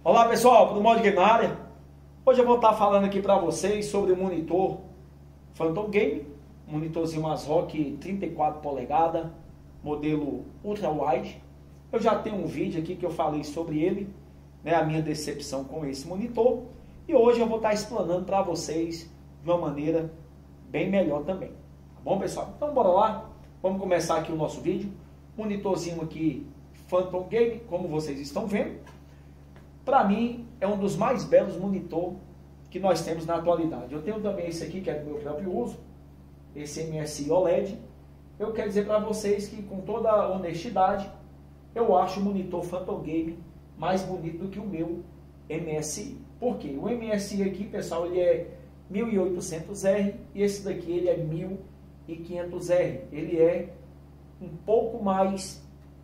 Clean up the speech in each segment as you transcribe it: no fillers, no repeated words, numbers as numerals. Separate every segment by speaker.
Speaker 1: Olá pessoal, tudo bom de game na área? Hoje eu vou estar falando aqui para vocês sobre o monitor Phantom Game, monitorzinho ASRock 34 polegadas, modelo ultra wide. Eu já tenho um vídeo aqui que eu falei sobre ele, né, a minha decepção com esse monitor, e hoje eu vou estar explanando para vocês de uma maneira bem melhor também. Tá bom, pessoal? Então bora lá, vamos começar aqui o nosso vídeo. Monitorzinho aqui Phantom Game, como vocês estão vendo. Para mim, é um dos mais belos monitor que nós temos na atualidade. Eu tenho também esse aqui, que é do meu próprio uso, esse MSI OLED. Eu quero dizer para vocês que, com toda honestidade, eu acho o monitor Phantom Game mais bonito do que o meu MSI. Por quê? O MSI aqui, pessoal, ele é 1800R e esse daqui ele é 1500R. Ele é um pouco mais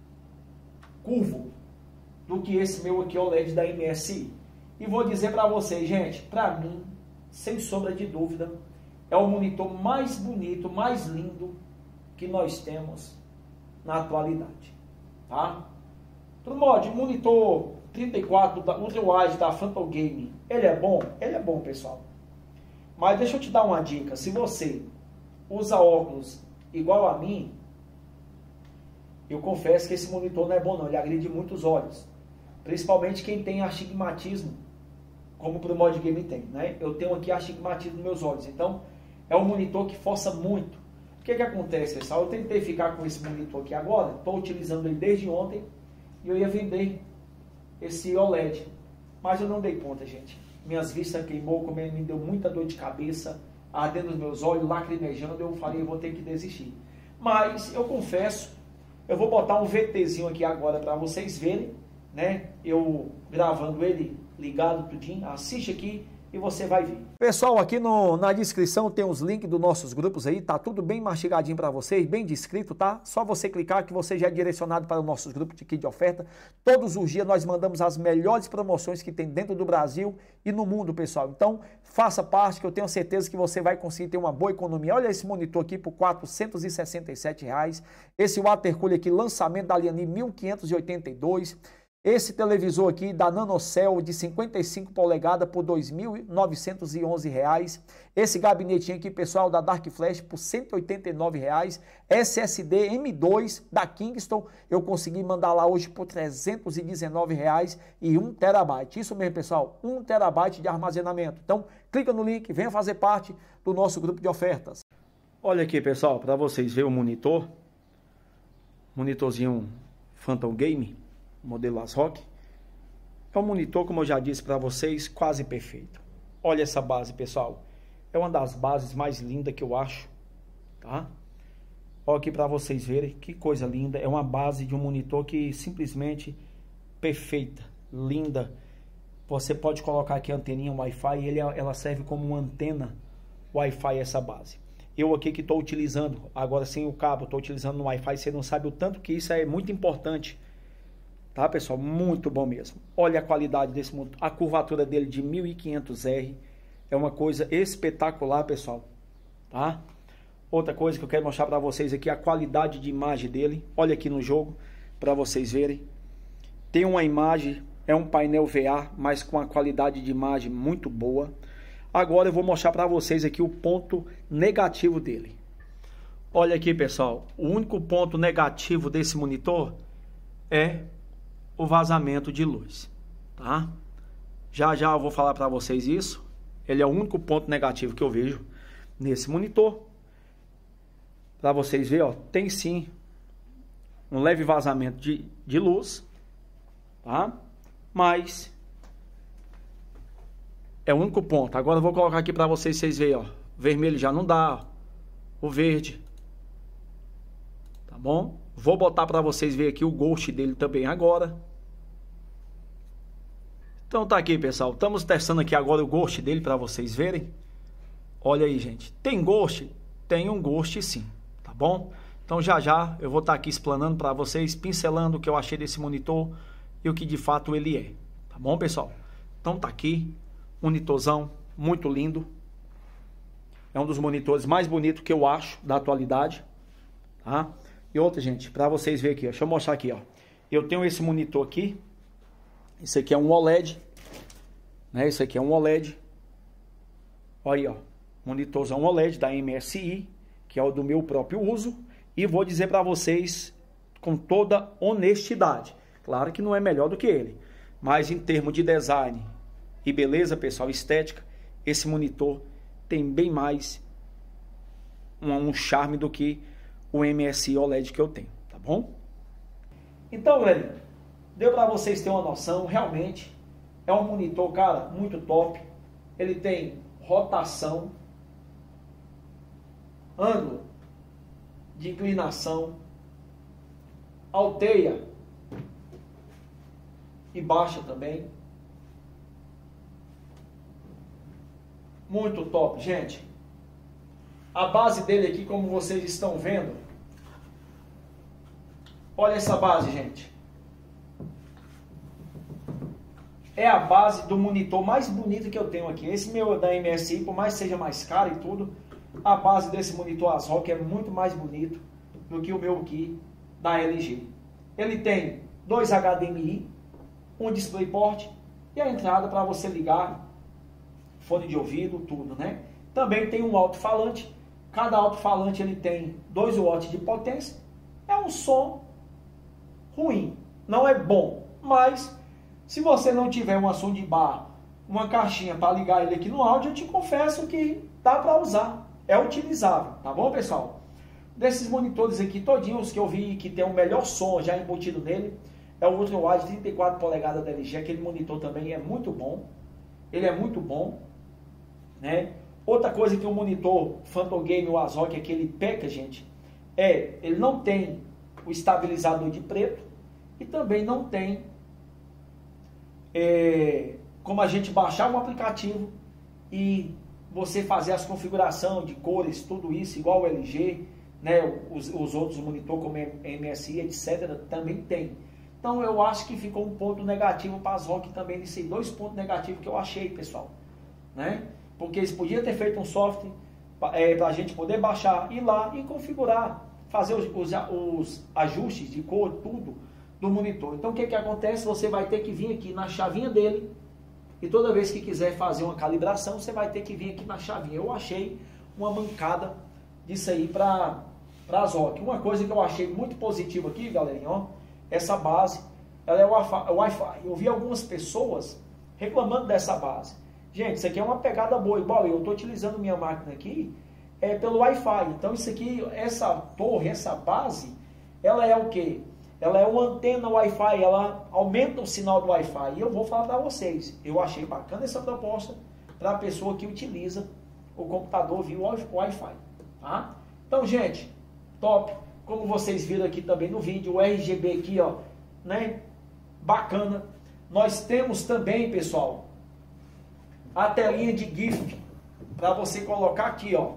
Speaker 1: curvo do que esse meu aqui OLED da MSI. E vou dizer para vocês, gente, para mim, sem sombra de dúvida, é o monitor mais bonito, mais lindo que nós temos na atualidade, tá? Tudo mod, o monitor 34 da Ultra Wide da Phantom Game, ele é bom? Ele é bom, pessoal. Mas deixa eu te dar uma dica, se você usa óculos igual a mim, eu confesso que esse monitor não é bom não, ele agride muito os olhos. Principalmente quem tem astigmatismo, como o Promod Game tem, né? Eu tenho aqui astigmatismo nos meus olhos, então é um monitor que força muito. O que acontece, pessoal? Eu tentei ficar com esse monitor aqui agora, estou utilizando ele desde ontem, e eu ia vender esse OLED, mas eu não dei conta, gente. Minhas vistas queimou, como ele me deu muita dor de cabeça, ardendo os meus olhos, lacrimejando, eu falei, eu vou ter que desistir. Mas eu confesso, eu vou botar um VTzinho aqui agora para vocês verem, né? Eu gravando ele ligado tudinho, assiste aqui e você vai ver. Pessoal, aqui na descrição tem os links dos nossos grupos aí, tá tudo bem mastigadinho para vocês, bem descrito, tá? Só você clicar que você já é direcionado para os nossos grupos de kit de oferta. Todos os dias nós mandamos as melhores promoções que tem dentro do Brasil e no mundo, pessoal. Então, faça parte que eu tenho certeza que você vai conseguir ter uma boa economia. Olha esse monitor aqui por R$ 467. Esse water cooler aqui, lançamento da Liani 1582. Esse televisor aqui da NanoCell de 55 polegadas por R$ 2.911. Esse gabinetinho aqui, pessoal, da Dark Flash por R$ 189. SSD M2 da Kingston, eu consegui mandar lá hoje por R$ 319 e 1 TB. Isso mesmo, pessoal, 1 TB de armazenamento. Então, clica no link, venha fazer parte do nosso grupo de ofertas. Olha aqui, pessoal, para vocês verem o monitor. Monitorzinho Phantom Game, modelo ASRock. É um monitor, como eu já disse para vocês, quase perfeito. Olha essa base, pessoal. É uma das bases mais lindas que eu acho, tá? Olha aqui para vocês verem que coisa linda. É uma base de um monitor que simplesmente perfeita, linda. Você pode colocar aqui a anteninha Wi-Fi e ela serve como uma antena Wi-Fi essa base. Eu aqui que estou utilizando, agora sem o cabo, estou utilizando no Wi-Fi. Você não sabe o tanto que isso é muito importante. Tá, pessoal? Muito bom mesmo. Olha a qualidade desse monitor. A curvatura dele de 1500R é uma coisa espetacular, pessoal. Tá? Outra coisa que eu quero mostrar para vocês aqui, a qualidade de imagem dele. Olha aqui no jogo, para vocês verem. Tem uma imagem, é um painel VA, mas com a qualidade de imagem muito boa. Agora eu vou mostrar para vocês aqui o ponto negativo dele. Olha aqui, pessoal. O único ponto negativo desse monitor é o vazamento de luz, tá? Já eu vou falar para vocês isso. Ele é o único ponto negativo que eu vejo nesse monitor. Para vocês verem, ó, tem sim um leve vazamento de luz, tá? Mas é o único ponto. Agora eu vou colocar aqui para vocês verem, ó. Vermelho já não dá, ó. O verde, tá bom? Vou botar para vocês verem aqui o ghost dele também agora. Então tá aqui, pessoal. Estamos testando aqui agora o ghost dele para vocês verem. Olha aí, gente. Tem ghost? Tem um ghost sim, tá bom? Então já eu vou estar aqui explanando para vocês, pincelando o que eu achei desse monitor e o que de fato ele é. Tá bom, pessoal? Então tá aqui, monitorzão muito lindo. É um dos monitores mais bonitos que eu acho da atualidade, tá? E outra, gente, para vocês verem aqui, ó, deixa eu mostrar aqui, ó. Eu tenho esse monitor aqui. Esse aqui é um OLED, né? Isso aqui é um OLED. Olha aí, ó, monitorzão OLED da MSI, que é o do meu próprio uso. E vou dizer para vocês com toda honestidade, claro que não é melhor do que ele, mas em termos de design e beleza, pessoal, estética, esse monitor tem bem mais um charme do que o MSI OLED que eu tenho, tá bom? Então, galera, deu para vocês terem uma noção, realmente é um monitor, cara, muito top. Ele tem rotação, ângulo de inclinação, alteia e baixa também. Muito top, gente. A base dele aqui, como vocês estão vendo, olha essa base, gente. É a base do monitor mais bonito que eu tenho aqui. Esse meu da MSI, por mais que seja mais caro e tudo, a base desse monitor ASRock é muito mais bonito do que o meu aqui da LG. Ele tem 2 HDMI, um DisplayPort e a entrada para você ligar fone de ouvido, tudo, né? Também tem um alto-falante. Cada alto-falante ele tem 2 watts de potência. É um som ruim, não é bom, mas se você não tiver uma soundbar, uma caixinha para ligar ele aqui no áudio, eu te confesso que dá para usar, é utilizável, tá bom, pessoal? Desses monitores aqui todinhos que eu vi que tem o melhor som já embutido nele, é o UltraWide 34 polegadas da LG. Aquele monitor também é muito bom, ele é muito bom, né? Outra coisa que o monitor Phantom Game, o ASRock, que ele peca, gente, ele não tem o estabilizador de preto e também não tem como a gente baixar um aplicativo e você fazer as configurações de cores, tudo isso, igual o LG, né, os outros monitores como MSI, etc., também tem. Então eu acho que ficou um ponto negativo para as ASRock também, nesses 2 pontos negativos que eu achei, pessoal, né? Porque eles podiam ter feito um software para a gente poder baixar, ir lá e configurar, fazer os ajustes de cor, tudo do monitor. Então o que acontece? Você vai ter que vir aqui na chavinha dele e toda vez que quiser fazer uma calibração, você vai ter que vir aqui na chavinha. Eu achei uma mancada disso aí para a ASRock. Uma coisa que eu achei muito positiva aqui, galerinha, ó, essa base, ela é Wi-Fi. Eu vi algumas pessoas reclamando dessa base. Gente, isso aqui é uma pegada boa, igual eu estou utilizando minha máquina aqui pelo Wi-Fi. Então isso aqui, essa torre, essa base, ela é o quê? Ela é uma antena Wi-Fi, ela aumenta o sinal do Wi-Fi. E eu vou falar para vocês, eu achei bacana essa proposta para a pessoa que utiliza o computador via Wi-Fi, tá? Então, gente, top. Como vocês viram aqui também no vídeo, o RGB aqui, ó, né? Bacana. Nós temos também, pessoal, a telinha de GIF para você colocar aqui, ó.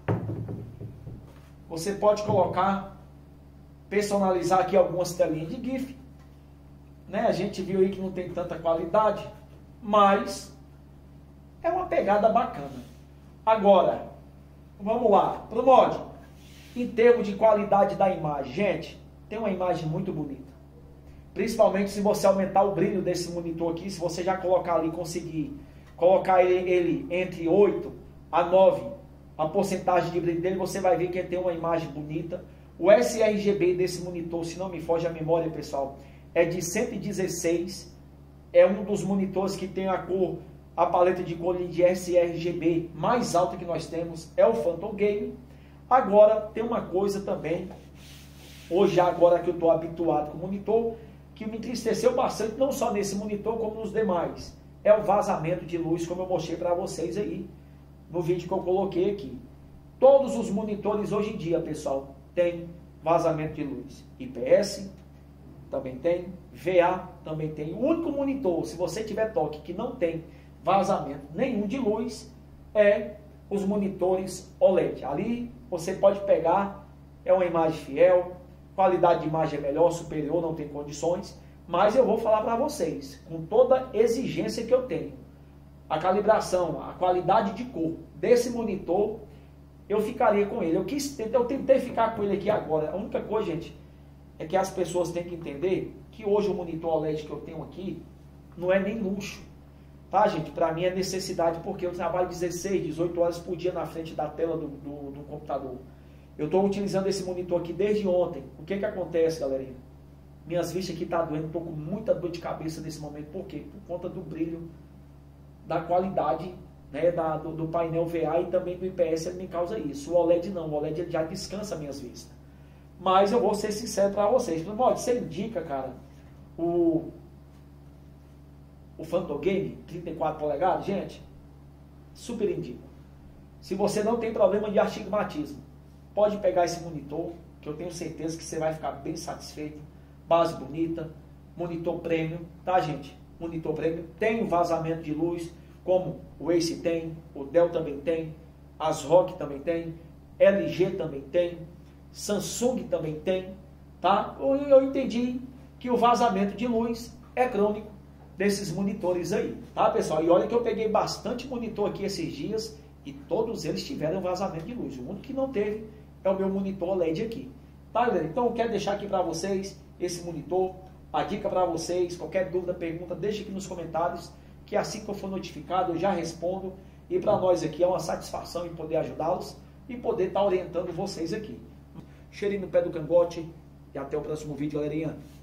Speaker 1: Você pode colocar, personalizar aqui algumas telinhas de GIF, né? A gente viu aí que não tem tanta qualidade, mas é uma pegada bacana. Agora, vamos lá, pro mod. Em termos de qualidade da imagem, gente, tem uma imagem muito bonita. Principalmente se você aumentar o brilho desse monitor aqui, se você já colocar ali, conseguir colocar ele entre 8 a 9, a porcentagem de brilho dele, você vai ver que ele tem uma imagem bonita. O sRGB desse monitor, se não me foge a memória, pessoal, é de 116. É um dos monitores que tem a paleta de cor de sRGB mais alta que nós temos, é o Phantom Game. Agora, tem uma coisa também, hoje agora que eu estou habituado com o monitor, que me entristeceu bastante, não só nesse monitor, como nos demais. É o vazamento de luz, como eu mostrei para vocês aí, no vídeo que eu coloquei aqui. Todos os monitores hoje em dia, pessoal, tem vazamento de luz. IPS também tem, VA também tem. O único monitor, se você tiver toque, que não tem vazamento nenhum de luz, é os monitores OLED. Ali você pode pegar, é uma imagem fiel, qualidade de imagem é melhor, superior, não tem condições, mas eu vou falar para vocês, com toda exigência que eu tenho, a calibração, a qualidade de cor desse monitor, eu ficaria com ele. Eu tentei ficar com ele aqui agora. A única coisa, gente, é que as pessoas têm que entender que hoje o monitor OLED que eu tenho aqui não é nem luxo. Tá, gente? Para mim é necessidade, porque eu trabalho 16, 18 horas por dia na frente da tela do computador. Eu estou utilizando esse monitor aqui desde ontem. O que acontece, galerinha? Minhas vistas aqui estão doendo, estou com muita dor de cabeça nesse momento. Por quê? Por conta do brilho, da qualidade, né, do painel VA e também do IPS, ele me causa isso. O OLED não, o OLED já descansa minhas vistas. Mas eu vou ser sincero para vocês. Você indica, cara, o Phantom Game 34 polegadas, gente? Super indico. Se você não tem problema de astigmatismo, pode pegar esse monitor, que eu tenho certeza que você vai ficar bem satisfeito. Base bonita, monitor premium, tá, gente? Monitor premium, tem um vazamento de luz, como o Ace tem, o Dell também tem, as ROG também tem, LG também tem, Samsung também tem, tá? Eu entendi que o vazamento de luz é crônico desses monitores aí, tá, pessoal? E olha que eu peguei bastante monitor aqui esses dias e todos eles tiveram vazamento de luz. O único que não teve é o meu monitor LED aqui, tá, galera? Então eu quero deixar aqui para vocês esse monitor, a dica para vocês. Qualquer dúvida, pergunta, deixe aqui nos comentários, que assim que eu for notificado eu já respondo. E para nós aqui é uma satisfação em poder ajudá-los e poder estar orientando vocês aqui. Cheirinho no pé do cangote e até o próximo vídeo, galerinha.